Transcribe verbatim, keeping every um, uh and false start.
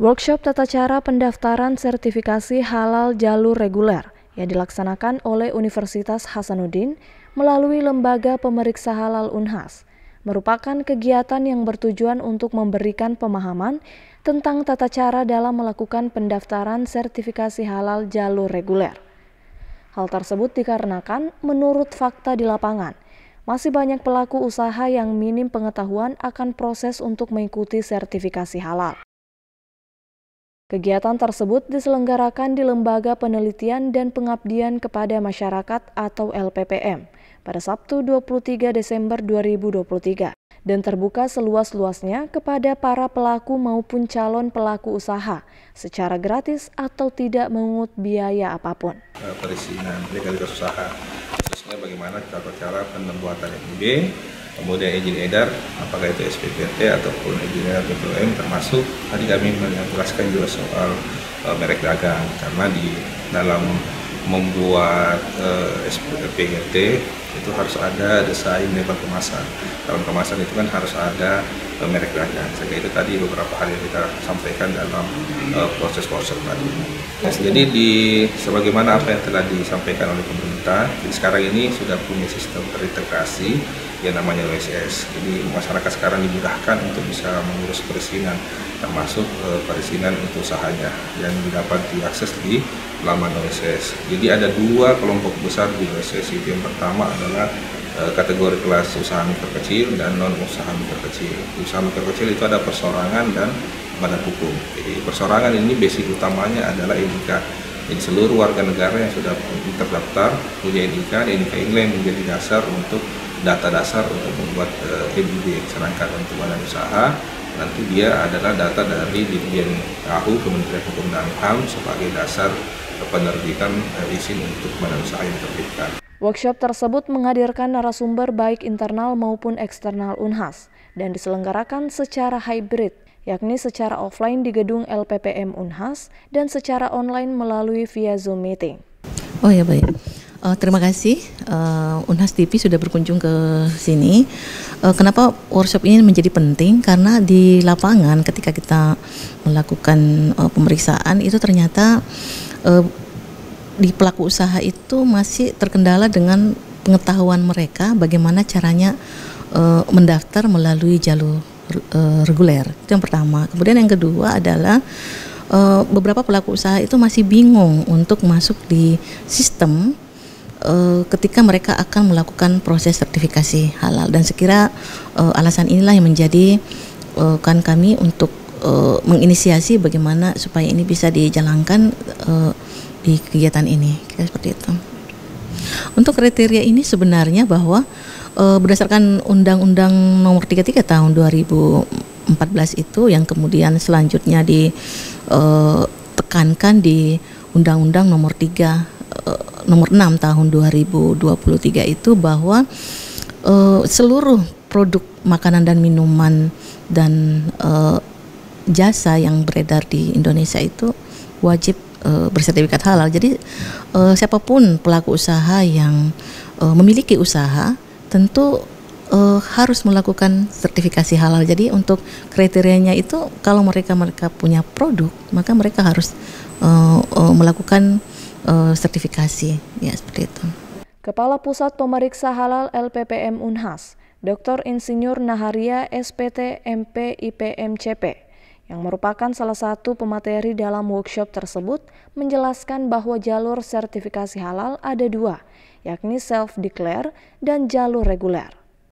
Workshop tata cara pendaftaran sertifikasi halal jalur reguler yang dilaksanakan oleh Universitas Hasanuddin melalui Lembaga Pemeriksa Halal Unhas merupakan kegiatan yang bertujuan untuk memberikan pemahaman tentang tata cara dalam melakukan pendaftaran sertifikasi halal jalur reguler. Hal tersebut dikarenakan menurut fakta di lapangan, masih banyak pelaku usaha yang minim pengetahuan akan proses untuk mengikuti sertifikasi halal. Kegiatan tersebut diselenggarakan di Lembaga Penelitian dan Pengabdian kepada Masyarakat atau L P P M pada Sabtu dua puluh tiga Desember dua ribu dua puluh tiga dan terbuka seluas-luasnya kepada para pelaku maupun calon pelaku usaha secara gratis atau tidak mengungut biaya apapun. Perizinan legalitas usaha, khususnya bagaimana cara-cara pembuatan N I B, kemudian izin edar, apakah itu S P P T ataupun izin edar B P O M, termasuk tadi kami menjelaskan juga soal uh, merek dagang, karena di dalam membuat uh, S P G T itu harus ada desain label kemasan. Dalam kemasan itu kan harus ada uh, merek dagang, sehingga itu tadi beberapa hal yang kita sampaikan dalam uh, proses-proses tadi. Nah, jadi di sebagaimana apa yang telah disampaikan oleh pemerintah, jadi sekarang ini sudah punya sistem terintegrasi yang namanya O S S. Jadi masyarakat sekarang dimudahkan untuk bisa mengurus perizinan, termasuk uh, perizinan untuk usahanya yang dapat diakses di laman O S S. Jadi ada dua kelompok besar di O S S. Itu yang pertama adalah uh, kategori kelas usaha mikro kecil dan non usaha mikro kecil. Usaha mikro kecil itu ada persorangan dan badan hukum. Jadi persorangan ini basic utamanya adalah N I K. Jadi seluruh warga negara yang sudah terdaftar punya N I K, N I K ini yang menjadi dasar untuk data dasar untuk membuat uh, M I B. Sedangkan untuk badan usaha nanti dia adalah data dari Dirjen A H U Kementerian Hukum dan H A M sebagai dasar penerbitan uh, izin untuk badan usaha yang diterbitkan. Workshop tersebut menghadirkan narasumber baik internal maupun eksternal Unhas dan diselenggarakan secara hybrid, yakni secara offline di gedung L P P M Unhas dan secara online melalui via Zoom meeting. Oh ya, baik. Uh, terima kasih uh, Unhas T V sudah berkunjung ke sini. Uh, kenapa workshop ini menjadi penting? Karena di lapangan ketika kita melakukan uh, pemeriksaan itu ternyata uh, di pelaku usaha itu masih terkendala dengan pengetahuan mereka bagaimana caranya uh, mendaftar melalui jalur uh, reguler. Itu yang pertama. Kemudian yang kedua adalah uh, beberapa pelaku usaha itu masih bingung untuk masuk di sistem Uh, ketika mereka akan melakukan proses sertifikasi halal, dan sekira uh, alasan inilah yang menjadi uh, kan kami untuk uh, menginisiasi bagaimana supaya ini bisa dijalankan uh, di kegiatan ini. Kira seperti itu. Untuk kriteria ini sebenarnya bahwa uh, berdasarkan Undang-Undang Nomor tiga puluh tiga Tahun dua ribu empat belas itu yang kemudian selanjutnya ditekankan di Undang-Undang Nomor tiga Nomor enam Tahun dua ribu dua puluh tiga itu bahwa uh, seluruh produk makanan dan minuman dan uh, jasa yang beredar di Indonesia itu wajib uh, bersertifikat halal. Jadi uh, siapapun pelaku usaha yang uh, memiliki usaha tentu uh, harus melakukan sertifikasi halal. Jadi untuk kriterianya itu kalau mereka mereka punya produk, maka mereka harus uh, uh, melakukan Uh, sertifikasi, ya seperti itu. Kepala Pusat Pemeriksa Halal L P P M Unhas, Doktor Insinyur Naharia S P T M P I P M C P, yang merupakan salah satu pemateri dalam workshop tersebut, menjelaskan bahwa jalur sertifikasi halal ada dua, yakni self-declare dan jalur reguler.